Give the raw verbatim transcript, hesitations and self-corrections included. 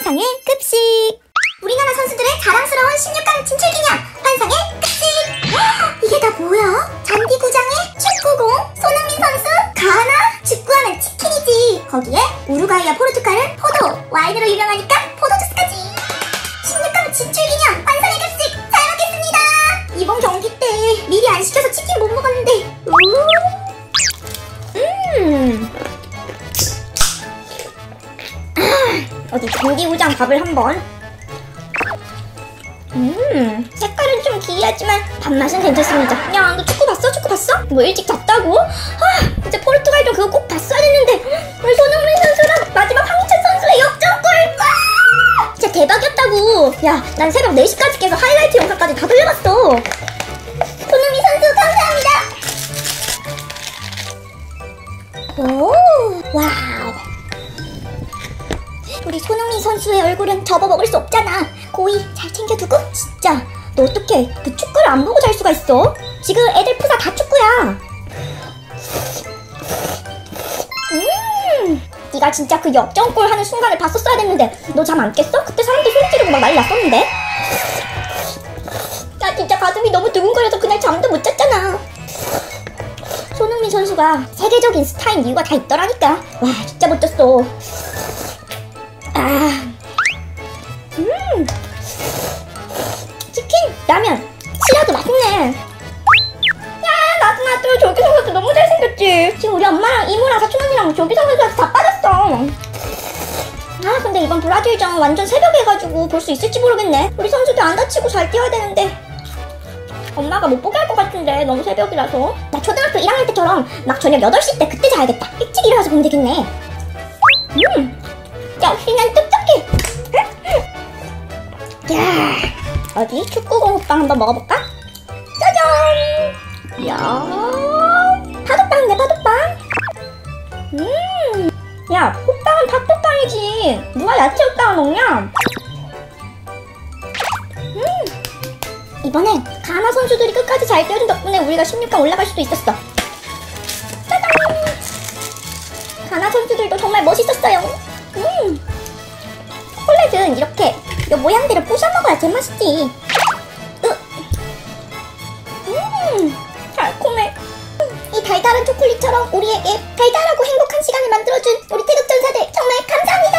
환상의 급식. 우리나라 선수들의 자랑스러운 십육 강 진출 기념 환상의 급식. 이게 다 뭐야? 잔디구장에 축구공, 손흥민 선수, 가나? 축구하면 치킨이지. 거기에 우루과이와 포르투갈은 포도, 와인으로 유명하니까 포도주스까지. 십육 강 진출 기념 환상의 급식 잘 먹겠습니다. 이번 경기 때 미리 안 시켜서 치킨 못 먹었는데. 음. 어디 잔디구장 밥을 한번. 음 색깔은 좀 기이하지만 밥맛은 괜찮습니다. 야, 너 축구 봤어? 축구 봤어? 뭐 일찍 잤다고? 아, 진짜 포르투갈도 그거 꼭 봤어야 됐는데. 우리 손흥민 선수랑 마지막 황희찬 선수의 역전골. 와! 진짜 대박이었다고. 야, 난 새벽 네 시까지 깨서 하이라이트 영상까지 다 돌려봤어. 손흥민 선수 감사합니다. 오, 와우. 우리 손흥민 선수의 얼굴은 접어먹을 수 없잖아. 고이 잘 챙겨두고. 진짜 너 어떻게 그 축구를 안 보고 잘 수가 있어? 지금 애들 프사 다 축구야. 음, 네가 진짜 그 역전골 하는 순간을 봤었어야 됐는데 너 잠 안 깼어? 그때 사람들 소리 지르고 막 난리 났었는데. 나 진짜 가슴이 너무 두근거려서 그날 잠도 못 잤잖아. 손흥민 선수가 세계적인 스타인 이유가 다 있더라니까. 와, 진짜 멋졌어. 아, 음, 치킨, 라면, 치라도 맛있네. 야, 나도 나도 조기성 선수 너무 잘생겼지. 지금 우리 엄마랑 이모랑 사촌 언니랑 조기성 선수한테 다 빠졌어. 아, 근데 이번 브라질전 완전 새벽에 해가지고 볼 수 있을지 모르겠네. 우리 선수들 안 다치고 잘 뛰어야 되는데 엄마가 못 보게 할 것 같은데 너무 새벽이라서. 나 초등학교 일 학년 때처럼 막 저녁 여덟 시 때 그때 자야겠다. 일찍 일어나서 보면 되겠네. 음, 역시 난 똑똑해. 야, 어디 축구공 호빵 한번 먹어볼까? 짜잔! 야, 파도빵이네, 파도빵. 음, 야, 호빵은 팥호빵이지. 누가 야채 호빵을 먹냐? 음, 이번엔 가나 선수들이 끝까지 잘 뛰어준 덕분에 우리가 십육 강 올라갈 수도 있었어. 짜잔! 가나 선수들도 정말 멋있었어요. 음, 초콜릿은 이렇게 이 모양대로 부셔 먹어야 제맛이지. 으. 음, 달콤해. 이 달달한 초콜릿처럼 우리에게 달달하고 행복한 시간을 만들어준 우리 태극전사들 정말 감사합니다.